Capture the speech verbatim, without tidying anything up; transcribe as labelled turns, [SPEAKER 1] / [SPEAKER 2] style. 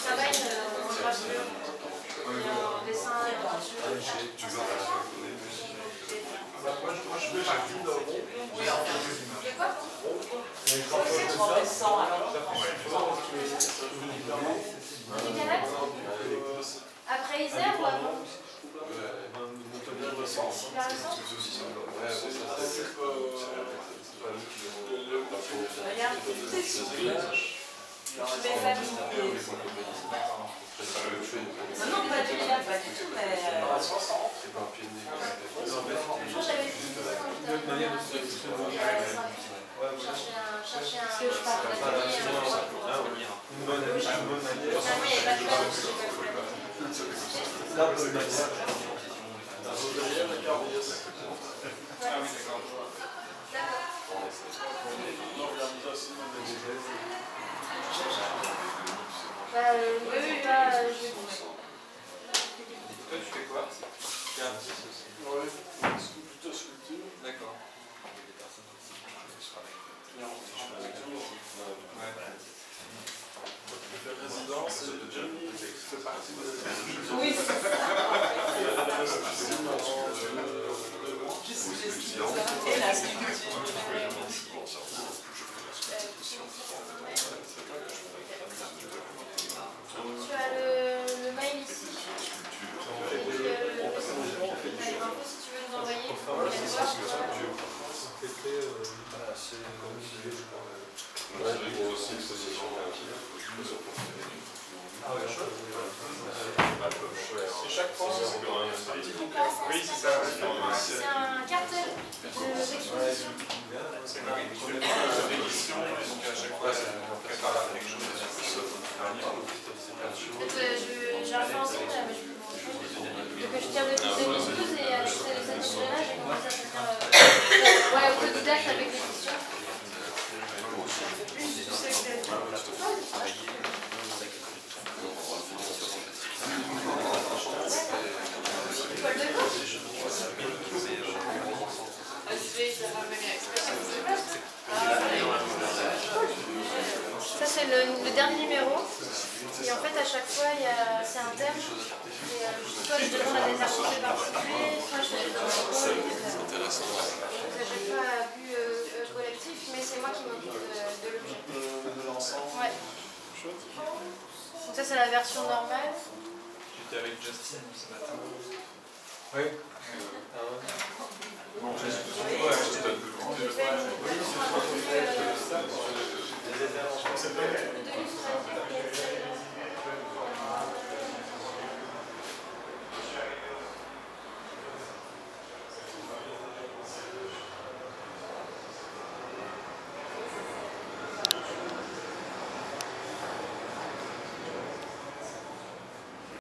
[SPEAKER 1] travaille en gravure, et en dessin et en peinture.
[SPEAKER 2] Moi, je fais partie de...
[SPEAKER 1] Oui, en fait. De quoi? Après Isère ou avant? Super récent? Regarde, je vais faire une... Non, non, pas du tout, pas du tout, mais... Je crois que j'avais dit chercher un... que je parle de la télé.
[SPEAKER 3] Une bonne manière.
[SPEAKER 1] Finalement, il n'y avait pas de flemme, je n'ai pas de flemme.
[SPEAKER 3] La bonne manière.
[SPEAKER 2] Ah oui, d'accord.
[SPEAKER 1] Bah, euh, oui, oui, là, je vais vous.
[SPEAKER 2] Toi, tu fais quoi? Tu fais artiste aussi?
[SPEAKER 4] Oui, plutôt sculpture.
[SPEAKER 2] D'accord.
[SPEAKER 4] Le résident, c'est Johnny, fait partie de...
[SPEAKER 1] Oui, c'est ça.
[SPEAKER 5] Et la sculpture.
[SPEAKER 1] Tu as le, le mail ici. Et puis le, le, le, si tu veux nous envoyer, on va les voir.
[SPEAKER 4] Et chaque fois, c'est un petit bouquin.
[SPEAKER 2] Oui, c'est ça.
[SPEAKER 1] C'est un cartel d'exposition.
[SPEAKER 2] C'est une édition, donc à chaque fois, c'est prépare quelque chose de plus.
[SPEAKER 1] En fait, j'ai un fait ensemble, mais je peux vous montrer. Que je tiens depuis deux mille douze et avec cette année-là, j'ai commencé à faire euh, ouais, autodidacte avec l'édition. École de gauche. Ça c'est le, le dernier numéro et en fait à chaque fois c'est un thème et euh, soit je demande à des artistes de participer, soit je fais dans un coin et cetera. Donc à chaque fois à but euh, euh, collectif, mais c'est moi qui m'occupe de, de l'objet.
[SPEAKER 4] De l'ensemble.
[SPEAKER 1] Ouais. Donc ça c'est la version normale.
[SPEAKER 2] J'étais avec Justine ce matin.
[SPEAKER 3] Oui.
[SPEAKER 2] Bon, je te donne
[SPEAKER 1] J'ai fait une petite rencontre de l'illustrateur.